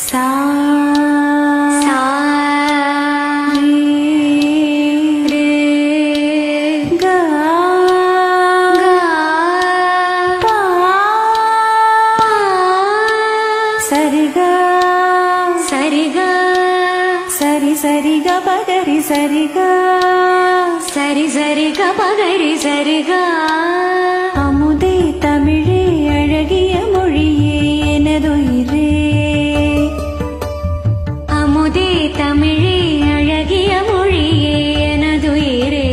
सा सा रे गा गा पा सरिगा சரிகா சரி சரிக பகரி சரிகா சரி சரிகா பகரி சரிகா அமுதே தமிழே அழகிய மொழியே எனதுயிரே அமுதே தமிழே அழகிய மொழியே எனதுயிரே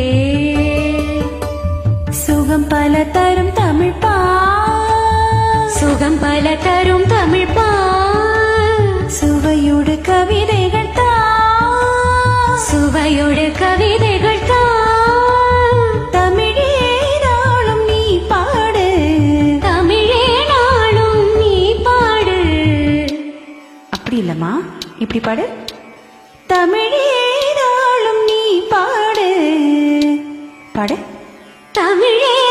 சுகம் பல தரும் தமிழ் பா சுகம் பல தரும் தமிழ் பா சுவையோடு கவிதைகள் தா சுவையோடு கவிதைகள் தா தமிழே நாளும் நீ பாடு தமிழே நாளும் நீ பாடு அப்படி இல்லம்மா இப்படி பாடு தமிழே நாளும் நீ பாடு பாடு தமிழே